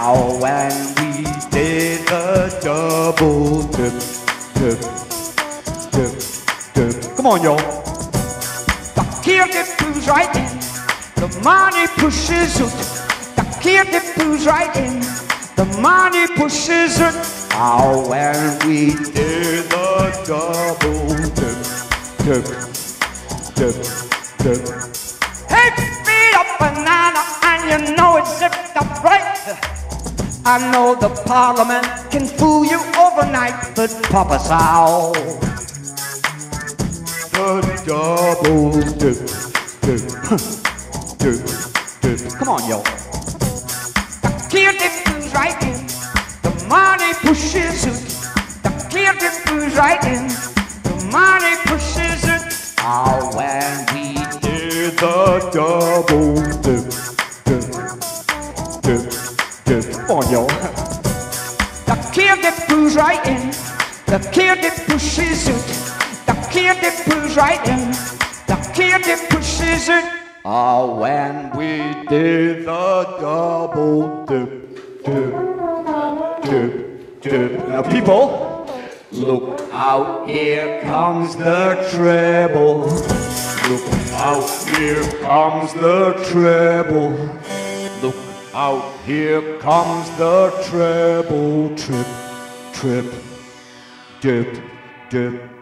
Oh, when we did the double dip, dip, dip, dip. Come on, y'all. The kid that moves right in, the money pushes it. The kid that moves right in, the money pushes it. Oh, when we did the double dip, dip, dip, dip. Hey, feed a banana and you know it's zipped up right. I know the Parliament can fool you overnight, but Papa Sal, the double dip, dip, dip, dip. Come on, y'all. The kid that moves right in, the money pushes it. The kid that moves right in, the money pushes it. Oh, when we did the double dip, dip, dip, dip. Come on, y'all. The kid that moves right in, the kid that pushes it. The kid that moves right in, the kid that pushes it. Oh, when we did the double dip, dip, dip, dip. Now, people, look out, here comes the treble. Look out, here comes the treble. Look out, here comes the treble. Trip, trip, dip, dip.